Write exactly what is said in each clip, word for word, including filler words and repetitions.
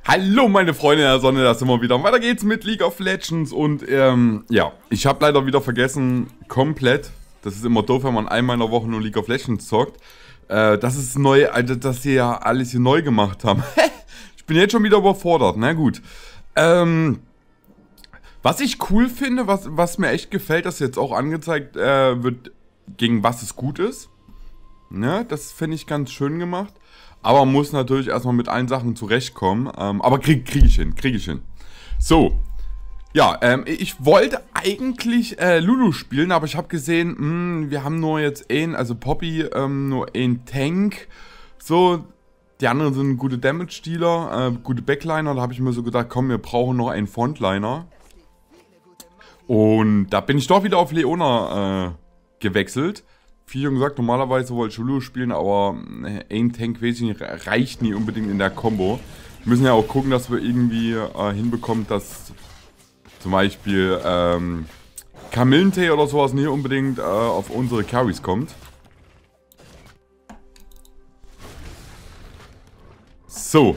Hallo meine Freunde der Sonne, da sind wir wieder. Weiter geht's mit League of Legends und ähm, ja, ich habe leider wieder vergessen, komplett, das ist immer doof, wenn man einmal in der Woche nur League of Legends zockt, äh, das ist neu, also dass sie ja alles hier neu gemacht haben. Ich bin jetzt schon wieder überfordert, na gut. Ähm, was ich cool finde, was, was mir echt gefällt, dass jetzt auch angezeigt äh, wird, gegen was es gut ist. Ne, das finde ich ganz schön gemacht. Aber man muss natürlich erstmal mit allen Sachen zurechtkommen. Ähm, aber krieg, krieg ich hin, krieg ich hin. So. Ja, ähm, ich wollte eigentlich äh, Lulu spielen, aber ich habe gesehen, mh, wir haben nur jetzt einen, also Poppy, ähm, nur einen Tank. So, die anderen sind gute Damage-Dealer, äh, gute Backliner. Da habe ich mir so gedacht, komm, wir brauchen noch einen Frontliner. Und da bin ich doch wieder auf Leona äh, gewechselt. Wie schon gesagt, normalerweise wollte ich Lulu spielen, aber ein Tank, weiß ich nicht, reicht nie unbedingt in der Combo. Wir müssen ja auch gucken, dass wir irgendwie äh, hinbekommen, dass zum Beispiel ähm, Kamillentee oder sowas nicht unbedingt äh, auf unsere Carries kommt. So.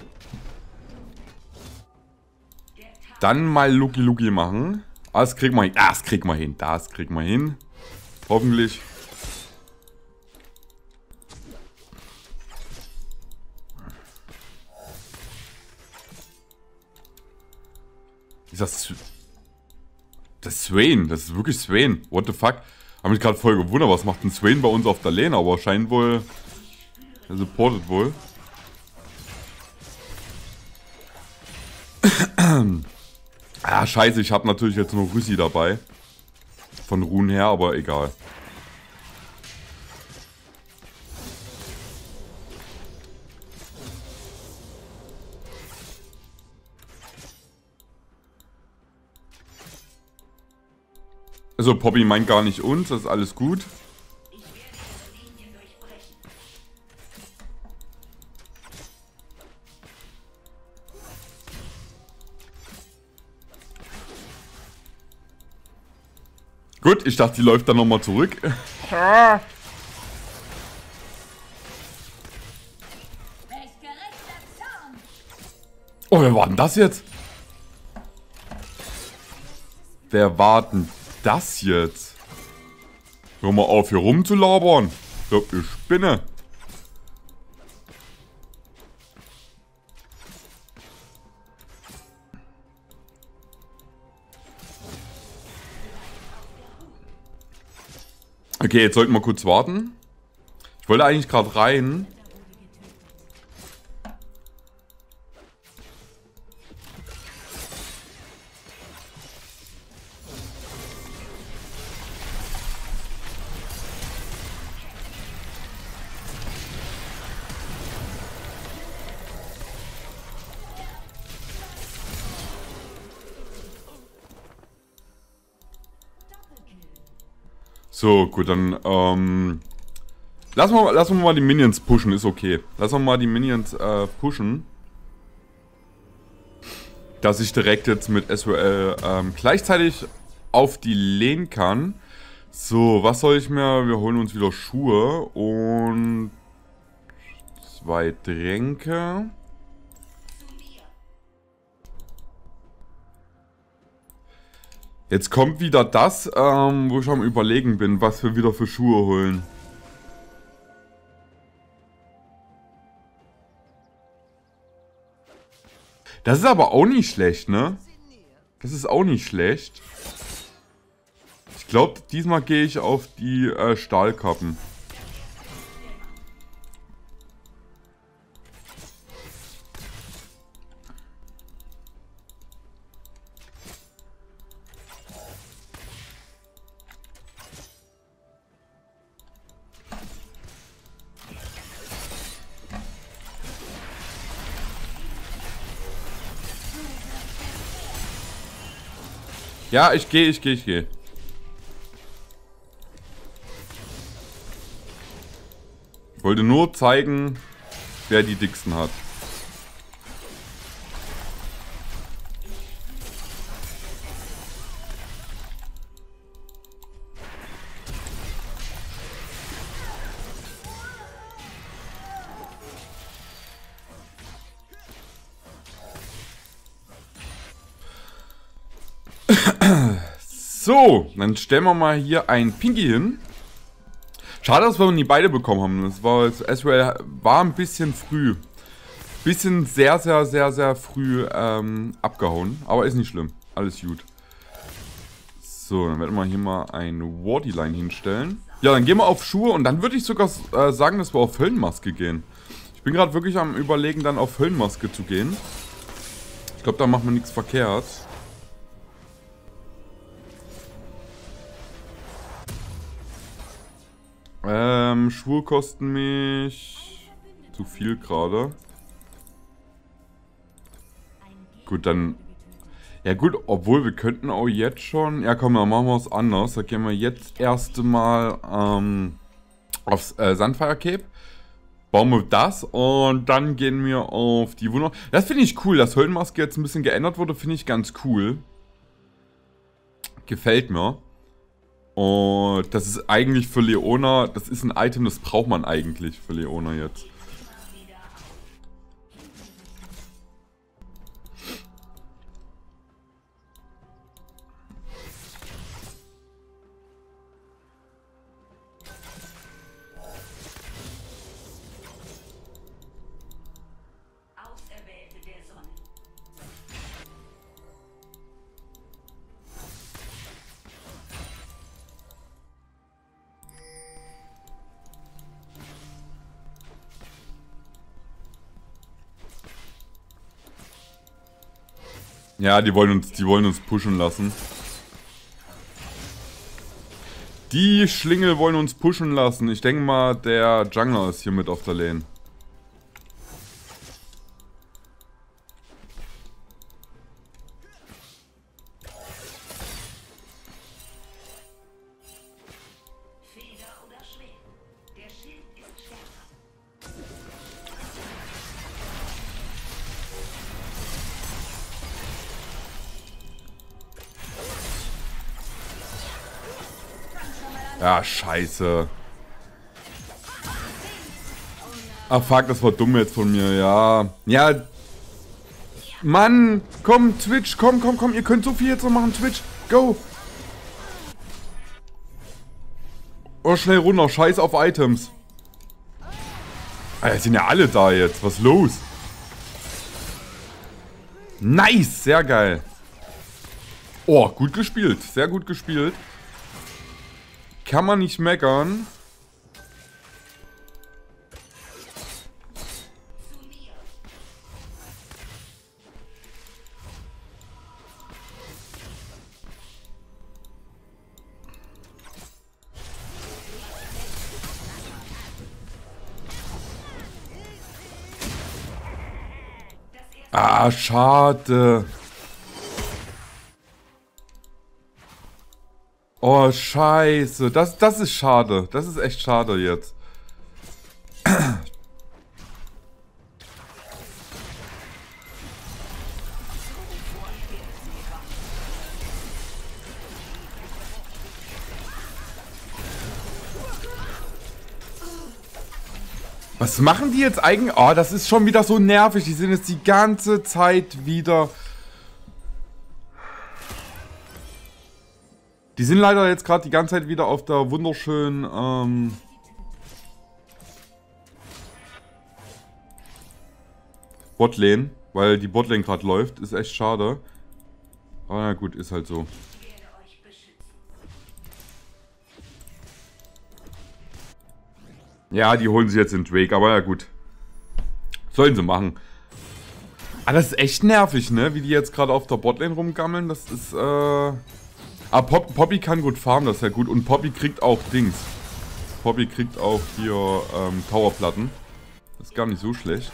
Dann mal Luki Luki machen. Ah, das kriegen wir hin. Ah, das kriegen wir hin. Das kriegen wir hin. Hoffentlich. Ist das... Das ist Swain. Das ist wirklich Swain. What the fuck? Hab mich gerade voll gewundert, was macht denn Swain bei uns auf der Lane? Aber scheint wohl... Er supportet wohl. Ah, scheiße. Ich habe natürlich jetzt noch Rüssi dabei. Von Ruhen her, aber egal. Also Poppy meint gar nicht uns, das ist alles gut. Gut, ich dachte, die läuft dann nochmal zurück. Oh, wer war denn das jetzt? Wer war denn das jetzt? Hör mal auf, hier rumzulabern. Ich glaub, ich spinne. Okay, jetzt sollten wir kurz warten. Ich wollte eigentlich gerade rein. So, gut, dann, ähm... Lassen wir, lassen wir mal die Minions pushen, ist okay. Lassen wir mal die Minions, äh, pushen. Dass ich direkt jetzt mit S W L, ähm, gleichzeitig auf die Lane kann. So, was soll ich mir... Wir holen uns wieder Schuhe und... Zwei Tränke. Jetzt kommt wieder das, ähm, wo ich am Überlegen bin, was wir wieder für Schuhe holen. Das ist aber auch nicht schlecht, ne? Das ist auch nicht schlecht. Ich glaube, diesmal gehe ich auf die äh, Stahlkappen. Ja, ich gehe, ich gehe, ich gehe. Ich wollte nur zeigen, wer die dicksten hat. So, dann stellen wir mal hier ein Pinky hin. Schade, dass wir nie beide bekommen haben. Das war, Ezreal war ein bisschen früh. Bisschen sehr, sehr, sehr, sehr früh ähm, abgehauen. Aber ist nicht schlimm. Alles gut. So, dann werden wir hier mal ein Wardy-Line hinstellen. Ja, dann gehen wir auf Schuhe und dann würde ich sogar äh, sagen, dass wir auf Höllenmaske gehen. Ich bin gerade wirklich am Überlegen, dann auf Höllenmaske zu gehen. Ich glaube, da machen wir nichts verkehrt. Ähm, Schuhe kosten mich zu viel gerade. Gut, dann... Ja gut, obwohl wir könnten auch jetzt schon... Ja komm, dann machen wir es anders. Da gehen wir jetzt erst mal ähm, aufs äh, Sunfire Cape. Bauen wir das und dann gehen wir auf die Wunder... Das finde ich cool, dass Höllenmaske jetzt ein bisschen geändert wurde. Finde ich ganz cool. Gefällt mir. Und das ist eigentlich für Leona... Das ist ein Item, das braucht man eigentlich für Leona jetzt. Ja, die wollen uns, die wollen uns pushen lassen. Die Schlingel wollen uns pushen lassen. Ich denke mal, der Jungler ist hier mit auf der Lane. Ja, scheiße. Ah, fuck, das war dumm jetzt von mir, ja. Ja. Mann, komm, Twitch, komm, komm, komm. Ihr könnt so viel jetzt noch machen, Twitch. Go. Oh, schnell runter. Scheiß auf Items. Alter, sind ja alle da jetzt. Was ist los? Nice, sehr geil. Oh, gut gespielt. Sehr gut gespielt. Kann man nicht meckern. Ah, schade. Oh, scheiße. Das, das ist schade. Das ist echt schade jetzt. Was machen die jetzt eigentlich? Oh, das ist schon wieder so nervig. Die sind jetzt die ganze Zeit wieder... Die sind leider jetzt gerade die ganze Zeit wieder auf der wunderschönen, ähm... Botlane, weil die Botlane gerade läuft. Ist echt schade. Aber na gut, ist halt so. Ja, die holen sie jetzt in Drake, aber ja gut. Sollen sie machen. Ah, das ist echt nervig, ne? Wie die jetzt gerade auf der Botlane rumgammeln. Das ist, äh... Ah, Pop Poppy kann gut farmen, das ist ja gut. Und Poppy kriegt auch Dings. Poppy kriegt auch hier ähm, Towerplatten. Das ist gar nicht so schlecht.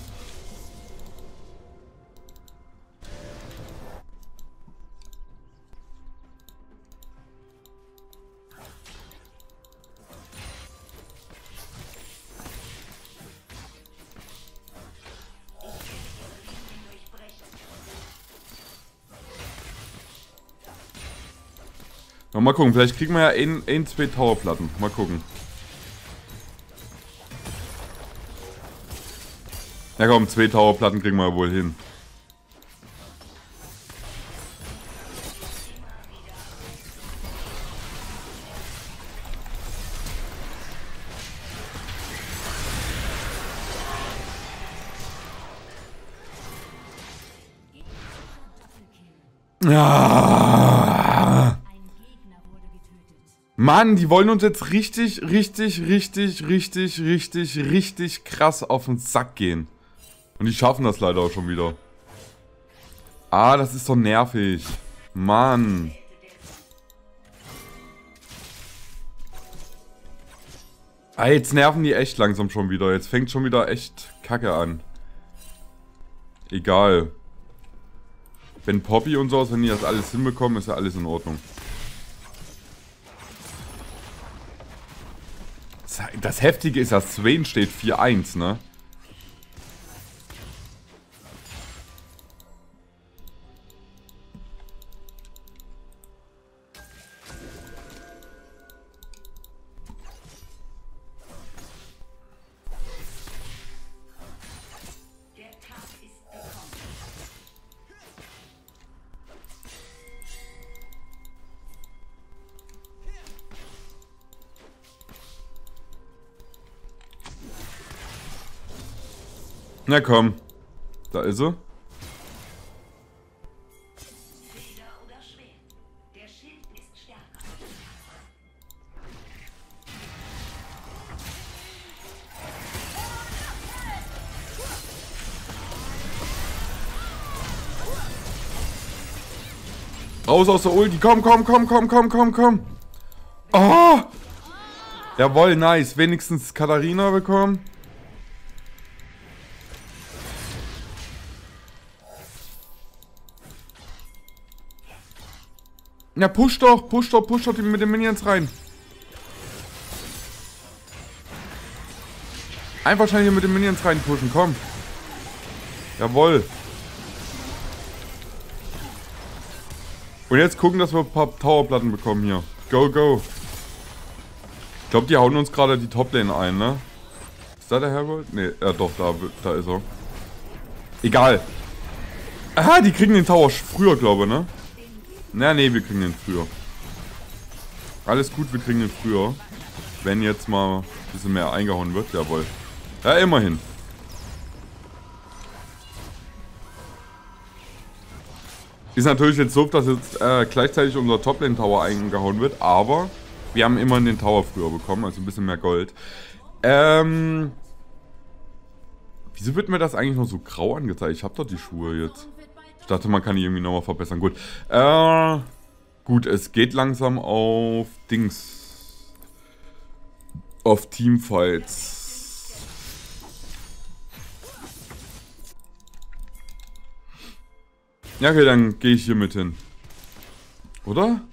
Na, mal gucken, vielleicht kriegen wir ja ein, ein zwei Towerplatten. Mal gucken. Ja komm, zwei Towerplatten kriegen wir ja wohl hin. Ah. Mann, die wollen uns jetzt richtig, richtig, richtig, richtig, richtig, richtig krass auf den Sack gehen. Und die schaffen das leider auch schon wieder. Ah, das ist so nervig. Mann. Ah, jetzt nerven die echt langsam schon wieder. Jetzt fängt schon wieder echt Kacke an. Egal. Wenn Poppy und sowas, wenn die das alles hinbekommen, ist ja alles in Ordnung. Das Heftige ist, dass Swain steht vier eins, ne? Na komm. Da ist er. Raus aus der Ulti. Komm, komm, komm, komm, komm, komm, komm. Oh! Jawohl, nice. Wenigstens Katharina bekommen. Ja, push doch, push doch, push doch mit den Minions rein. Einfach schnell hier mit den Minions rein pushen, komm. Jawohl. Und jetzt gucken, dass wir ein paar Towerplatten bekommen hier. Go, go. Ich glaube, die hauen uns gerade die Toplane ein, ne? Ist da der Herbold? Ne, ja doch, da, da ist er. Egal. Aha, die kriegen den Tower früher, glaube ich, ne? Na, ne, wir kriegen den früher. Alles gut, wir kriegen den früher. Wenn jetzt mal ein bisschen mehr eingehauen wird, jawohl. Ja, immerhin. Ist natürlich jetzt so, dass jetzt äh, gleichzeitig unser Toplane Tower eingehauen wird, aber wir haben immerhin den Tower früher bekommen, also ein bisschen mehr Gold. Ähm... Wieso wird mir das eigentlich noch so grau angezeigt? Ich habe doch die Schuhe jetzt. Ich dachte, man kann die irgendwie nochmal verbessern. Gut. Äh, gut, es geht langsam auf Dings. Auf Teamfights. Ja, okay, dann gehe ich hier mit hin. Oder?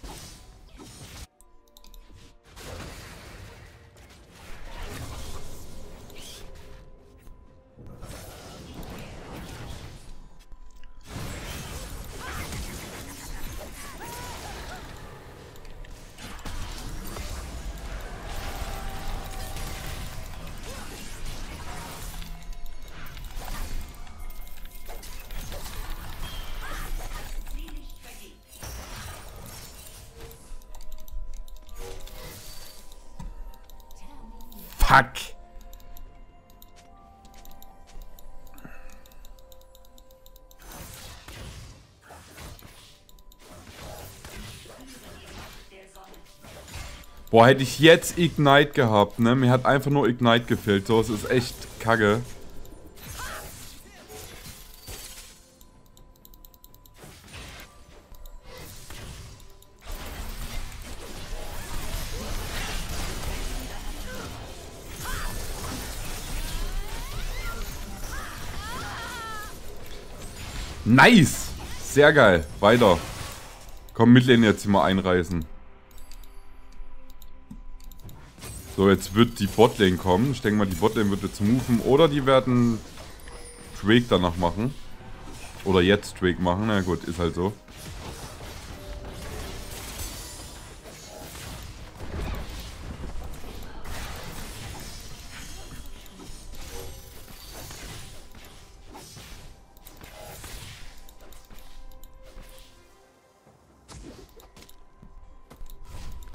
Fuck. Boah, hätte ich jetzt Ignite gehabt, ne? Mir hat einfach nur Ignite gefehlt. So, es ist echt kacke. Nice! Sehr geil. Weiter. Komm, Midlane jetzt hier mal einreißen. So, jetzt wird die Botlane kommen. Ich denke mal, die Botlane wird jetzt moven. Oder die werden Drake danach machen. Oder jetzt Drake machen. Na gut, ist halt so.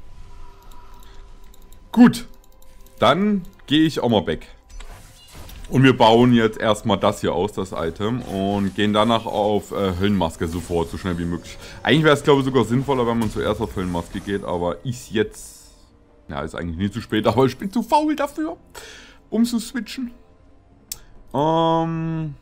Gut. Dann gehe ich auch mal weg. Und wir bauen jetzt erstmal das hier aus, das Item, und gehen danach auf äh, Höllenmaske sofort, so schnell wie möglich. Eigentlich wäre es, glaube ich, sogar sinnvoller, wenn man zuerst auf Höllenmaske geht, aber ist jetzt... Ja, ist eigentlich nie zu spät, aber ich bin zu faul dafür, um zu switchen. Ähm...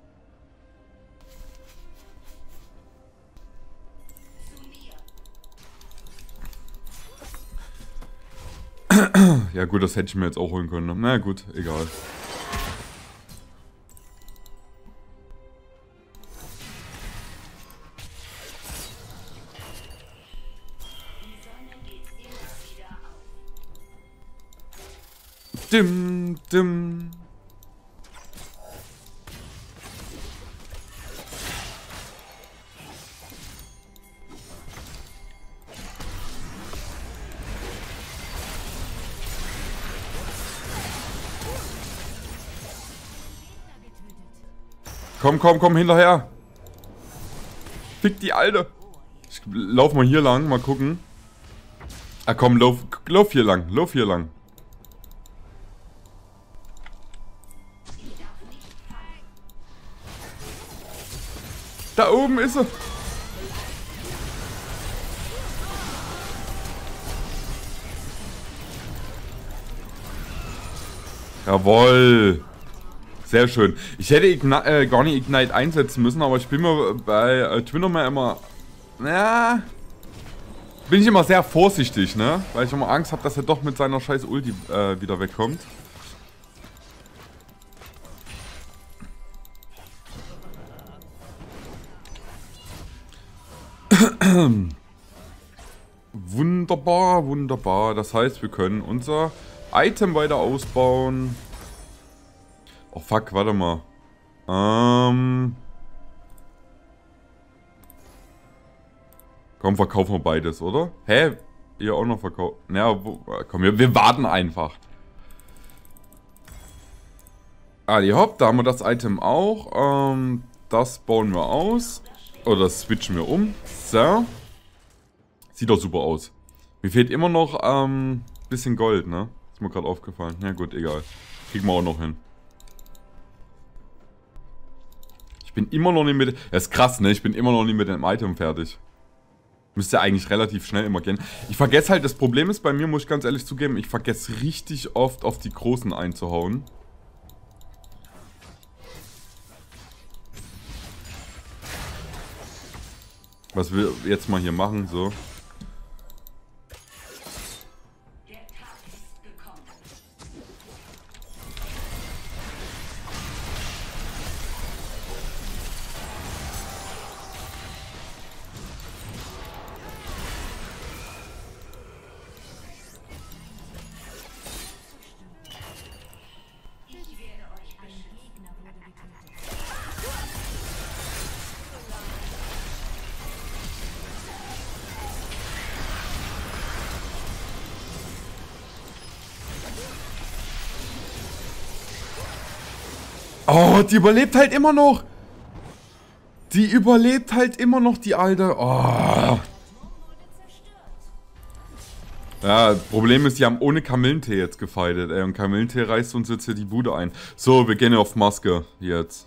Ja gut, das hätte ich mir jetzt auch holen können. Na gut, egal. Dim, dim. Komm, komm, komm, hinterher. Fick die Alte. Ich lauf mal hier lang, mal gucken. Ah komm, lauf, lauf hier lang, lauf hier lang. Da oben ist sie. Jawohl. Sehr schön. Ich hätte Igni äh, gar nicht Ignite einsetzen müssen, aber ich bin mir bei äh, Twinnerman immer... Ja... Bin ich immer sehr vorsichtig, ne? Weil ich immer Angst habe, dass er doch mit seiner scheiß Ulti äh, wieder wegkommt. Wunderbar, wunderbar. Das heißt, wir können unser Item weiter ausbauen. Oh fuck, warte mal. Ähm... Komm, verkaufen wir beides, oder? Hä? Ihr auch noch verkaufen? Naja, wo, komm, wir, wir warten einfach. Ali hopp, da haben wir das Item auch. Ähm, das bauen wir aus. Oder das switchen wir um. So. Sieht doch super aus. Mir fehlt immer noch ähm, bisschen Gold, ne? Ist mir gerade aufgefallen. Ja gut, egal. Kriegen wir auch noch hin. Ich bin immer noch nicht mit... Das ist krass, ne? Ich bin immer noch nicht mit dem Item fertig. Müsste eigentlich relativ schnell immer gehen. Ich vergesse halt, das Problem ist bei mir, muss ich ganz ehrlich zugeben, ich vergesse richtig oft auf die Großen einzuhauen. Was wir jetzt mal hier machen, so. Oh, die überlebt halt immer noch. Die überlebt halt immer noch, die Alte. Oh. Ja, Problem ist, die haben ohne Kamillentee jetzt gefightet, ey. Und Kamillentee reißt uns jetzt hier die Bude ein. So, wir gehen auf Maske jetzt.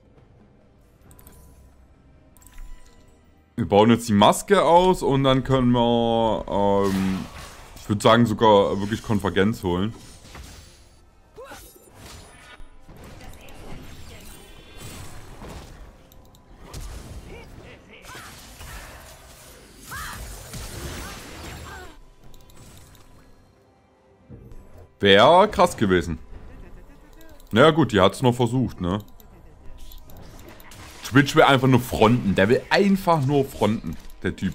Wir bauen jetzt die Maske aus und dann können wir, ähm, ich würde sagen, sogar wirklich Konvergenz holen. Wäre krass gewesen. Naja gut, die hat es noch versucht, ne? Twitch will einfach nur fronten. Der will einfach nur fronten, der Typ.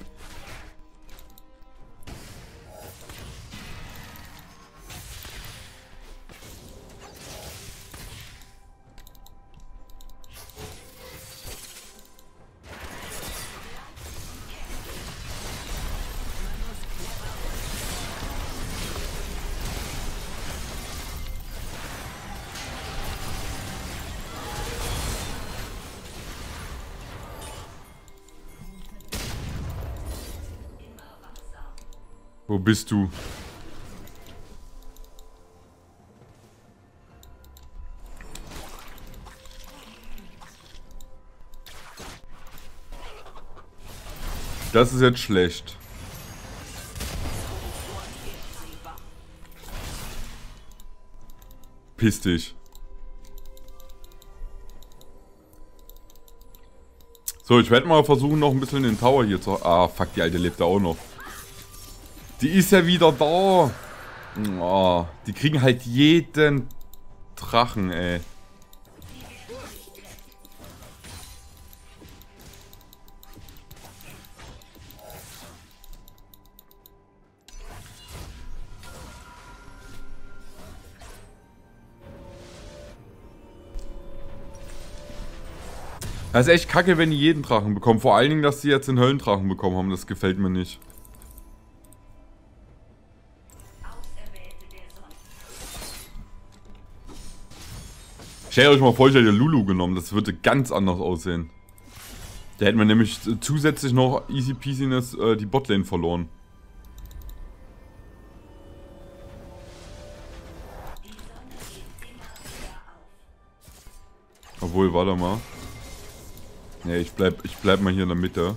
Wo bist du? Das ist jetzt schlecht. Piss dich. So, ich werde mal versuchen, noch ein bisschen den Tower hier zu... Ah, fuck, die Alte lebt da auch noch. Die ist ja wieder da. Oh, die kriegen halt jeden Drachen, ey. Das ist echt kacke, wenn die jeden Drachen bekommen. Vor allen Dingen, dass sie jetzt den Höllendrachen bekommen haben. Das gefällt mir nicht. Stellt euch mal vor, ich hätte Lulu genommen. Das würde ganz anders aussehen. Da hätten wir nämlich zusätzlich noch easy peasiness äh, die Botlane verloren. Obwohl, warte mal. Ne, ich bleib, ich bleib mal hier in der Mitte.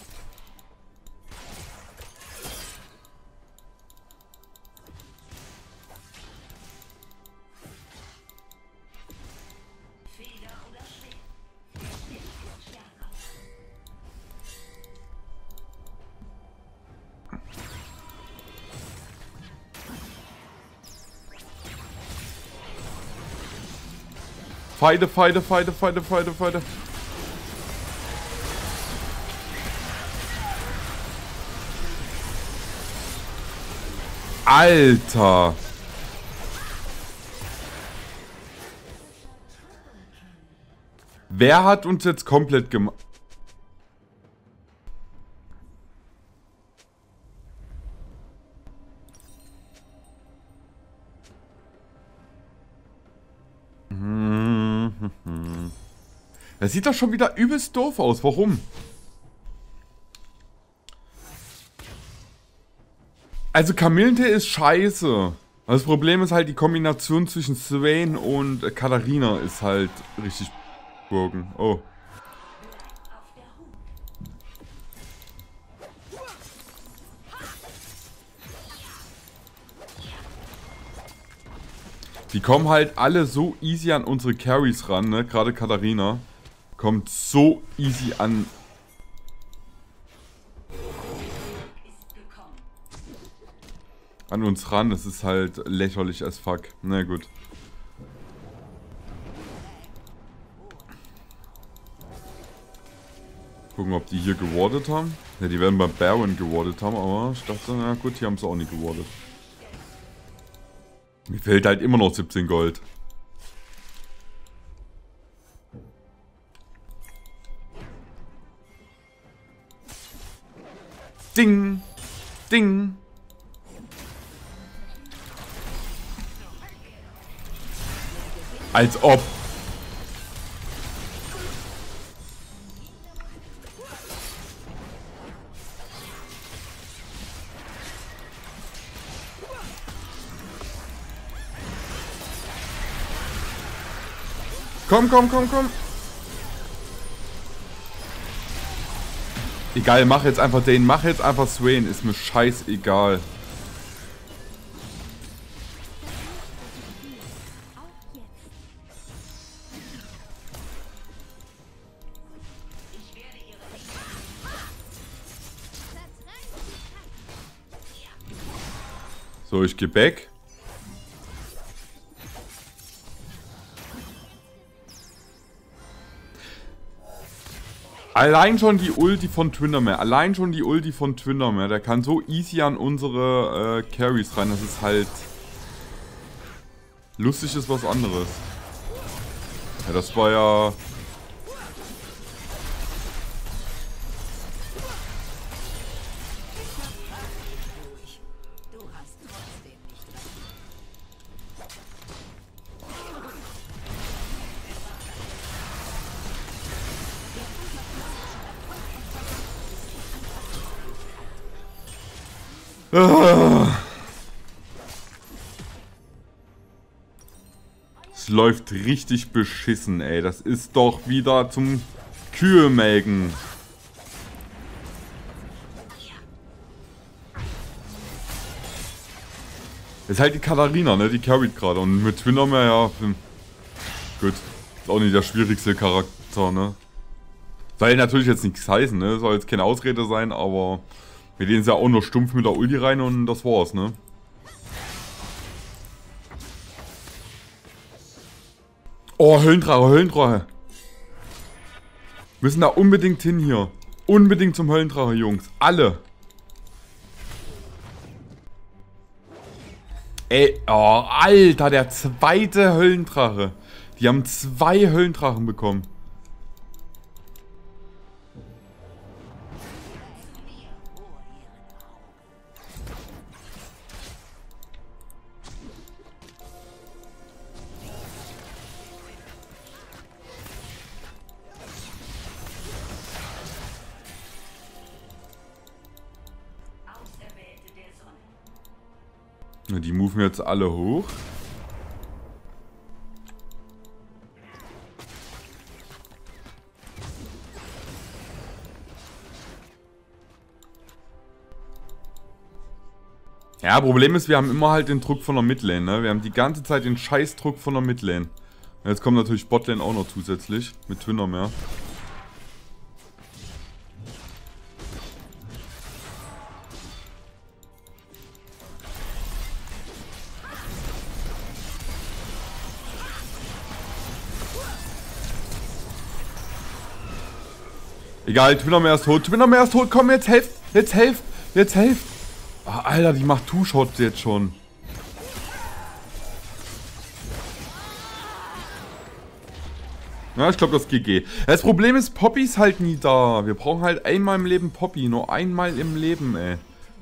Feide, Feide, Feide, Feide, Feide, Feide. Alter! Wer hat uns jetzt komplett gemacht? Das sieht doch schon wieder übelst doof aus. Warum? Also Kamillentee ist scheiße. Das Problem ist halt, die Kombination zwischen Swain und äh, Katharina ist halt richtig broken. Oh. Die kommen halt alle so easy an unsere Carries ran, ne? Gerade Katharina kommt so easy an. An uns ran, das ist halt lächerlich as fuck. Na gut. Gucken, ob die hier gewardet haben. Ja, die werden bei Baron gewardet haben, aber ich dachte, na gut, hier haben sie auch nicht gewardet. Mir fehlt halt immer noch siebzehn Gold. Ding! Ding! Als ob. Komm, komm, komm, komm. Egal, mach jetzt einfach den. Mach jetzt einfach Swain. Ist mir scheißegal. So, ich geh back. Allein schon die Ulti von Twindermare. Allein schon die Ulti von Twindermare. Der kann so easy an unsere äh, Carries rein. Das ist halt... Lustig ist was anderes. Ja, das war ja... Es läuft richtig beschissen, ey. Das ist doch wieder zum Kühe melken. Ist halt die Katharina, ne? Die carried gerade. Und mit Twinnermare, ja. Hm. Gut. Ist auch nicht der schwierigste Charakter, ne? Soll natürlich jetzt nichts heißen, ne? Soll jetzt keine Ausrede sein, aber wir gehen ja auch nur stumpf mit der Ulti rein und das war's, ne? Oh, Höllendrache, Höllendrache. Müssen da unbedingt hin hier. Unbedingt zum Höllendrache, Jungs. Alle. Ey, oh, Alter, der zweite Höllendrache. Die haben zwei Höllendrachen bekommen. Die moven jetzt alle hoch. Ja, Problem ist, wir haben immer halt den Druck von der Midlane, ne? Wir haben die ganze Zeit den Scheißdruck von der Midlane. Und jetzt kommt natürlich Botlane auch noch zusätzlich. Mit Twinnermare. Egal, Twinnermare ist tot. Twinnermare ist tot. Komm, jetzt helft. Jetzt helft. Jetzt helft. Oh, Alter, die macht Two-Shots jetzt schon. Ja, ich glaube, das G G. Das Problem ist, Poppy ist halt nie da. Wir brauchen halt einmal im Leben Poppy. Nur einmal im Leben, ey.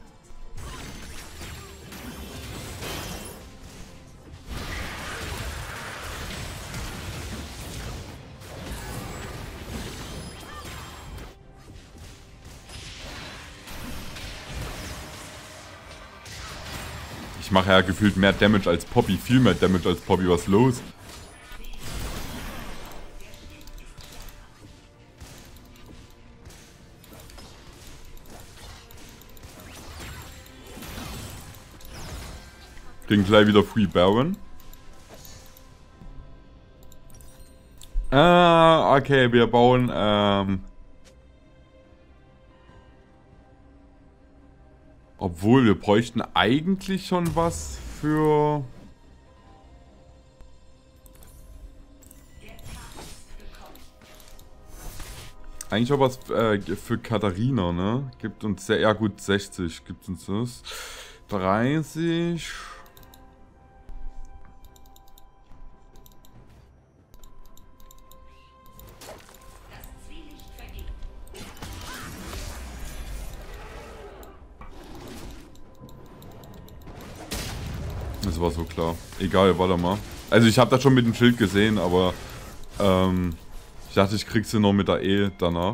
Ich mache ja gefühlt mehr Damage als Poppy. Viel mehr Damage als Poppy. Was ist los? Kriegen gleich wieder Free Baron. Ah, okay, wir bauen, ähm... Obwohl, wir bräuchten eigentlich schon was für... Eigentlich auch was äh, für Katharina, ne? Gibt uns sehr, ja gut, sechzig gibt uns das. dreißig... Das war so klar. Egal, warte mal. Also ich habe das schon mit dem Schild gesehen, aber ähm, ich dachte, ich krieg sie noch mit der E danach.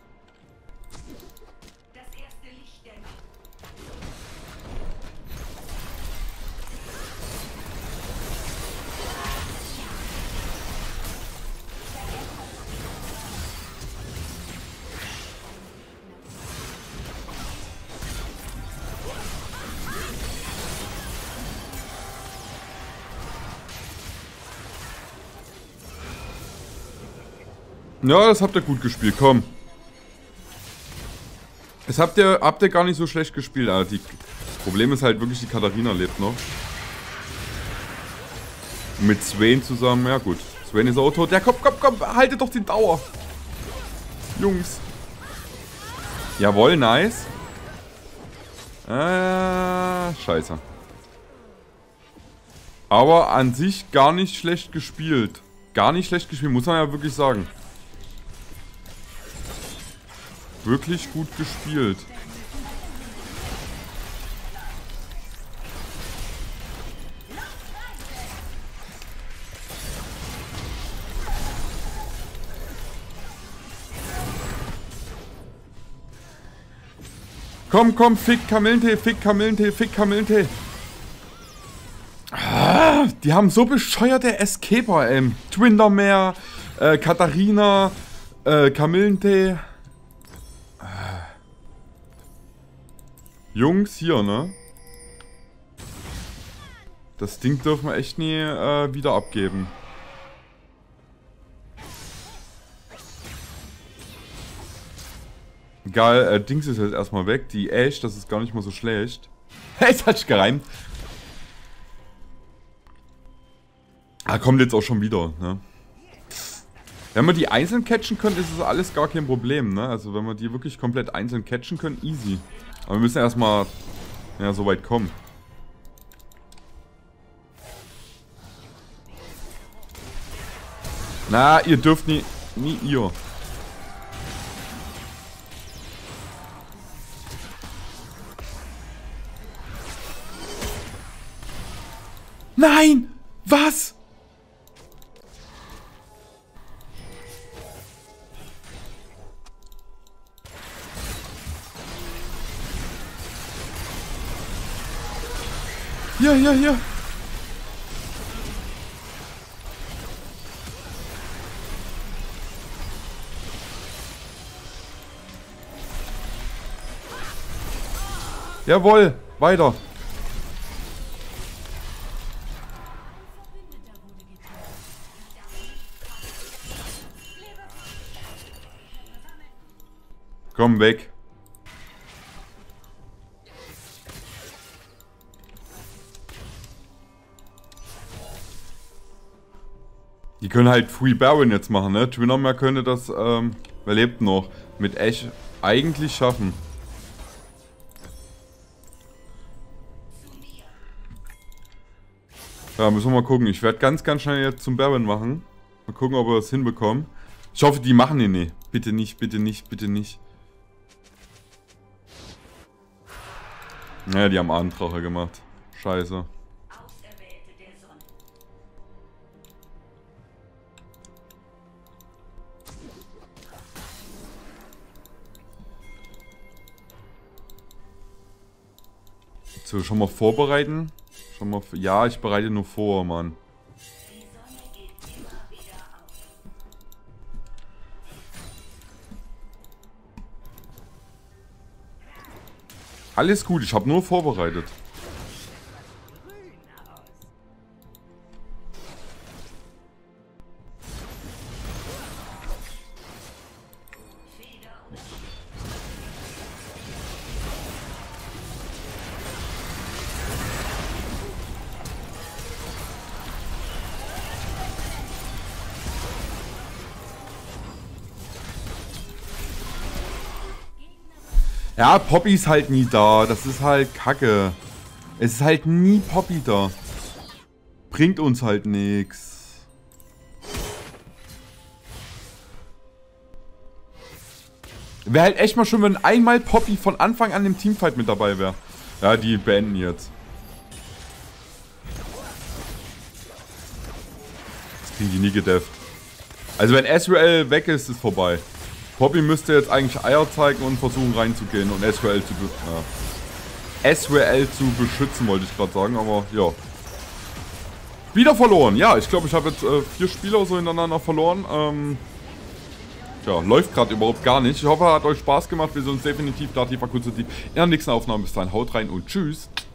Ja, das habt ihr gut gespielt, komm. Das habt ihr, habt ihr gar nicht so schlecht gespielt, Alter. Die Problem ist halt wirklich, die Katharina lebt noch. Und mit Swain zusammen, ja gut. Swain ist auch tot. Ja, komm, komm, komm, haltet doch die Dauer. Jungs. Jawohl, nice. Äh, scheiße. Aber an sich gar nicht schlecht gespielt. Gar nicht schlecht gespielt, muss man ja wirklich sagen. Wirklich gut gespielt. Komm, komm, fick Kamillentee, fick Kamillentee, fick Kamillentee. Ah, die haben so bescheuerte Escaper, ey. Twinnermare, äh, Katharina, äh, Kamillentee. Jungs, hier, ne? Das Ding dürfen wir echt nie äh, wieder abgeben. Egal, äh, Dings ist jetzt erstmal weg. Die Ash, das ist gar nicht mal so schlecht. Jetzt hat sich gereimt. Ah, kommt jetzt auch schon wieder, ne? Wenn wir die einzeln catchen können, ist es alles gar kein Problem, ne? Also wenn wir die wirklich komplett einzeln catchen können, easy. Aber wir müssen erstmal, ja, so weit kommen. Na, ihr dürft nie, nie ihr. Nein! Was? Ja, ja, ja. Jawohl, weiter. Komm weg. Die können halt Free Baron jetzt machen, ne? Twinnermer könnte das, ähm, wer lebt noch, mit Ash eigentlich schaffen. Ja, müssen wir mal gucken. Ich werde ganz, ganz schnell jetzt zum Baron machen. Mal gucken, ob wir das hinbekommen. Ich hoffe, die machen den nicht. Bitte nicht, bitte nicht, bitte nicht. Naja, die haben Ahnendrache gemacht. Scheiße. So, schon mal vorbereiten. Schon mal. Ja, ich bereite nur vor, Mann. Alles gut, ich habe nur vorbereitet. Ja, Poppy ist halt nie da. Das ist halt kacke. Es ist halt nie Poppy da. Bringt uns halt nichts. Wäre halt echt mal schön, wenn einmal Poppy von Anfang an im Teamfight mit dabei wäre. Ja, die beenden jetzt. Das kriegen die nie gedefft. Also wenn Ezreal weg ist, ist vorbei. Poppy müsste jetzt eigentlich Eier zeigen und versuchen reinzugehen und Ezreal zu, ja. Ezreal zu beschützen, wollte ich gerade sagen, aber ja. Wieder verloren. Ja, ich glaube, ich habe jetzt äh, vier Spieler so hintereinander verloren. Ähm, ja, läuft gerade überhaupt gar nicht. Ich hoffe, hat euch Spaß gemacht. Wir sehen uns definitiv da tiefer kurz in der nächsten Aufnahme. Bis dahin, haut rein und tschüss.